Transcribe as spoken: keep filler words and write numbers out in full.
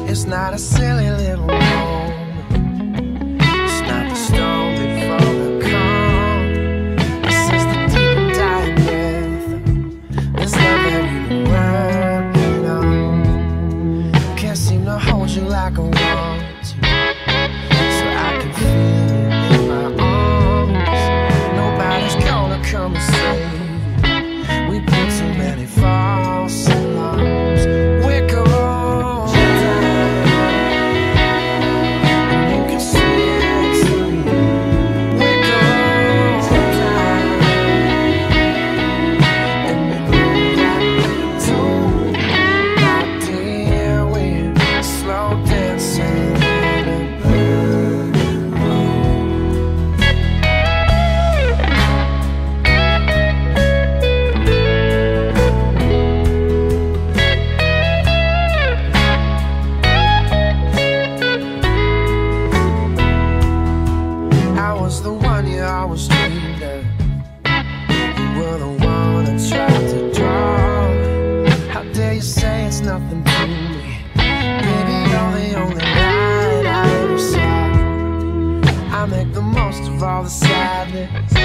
It's not a silly little moment. It's not the storm before the calm. This is the deep and dying breath. This love that we've been working on. Can't seem to hold you like I want to, so I can feel it in my arms. Nobody's gonna come and save you. We put too many false alarms. We're gone. The one you always dreamed of. You were the one I tried to draw. How dare you say it's nothing to me? Baby, you're the only light I ever saw. I make the most of all the sadness.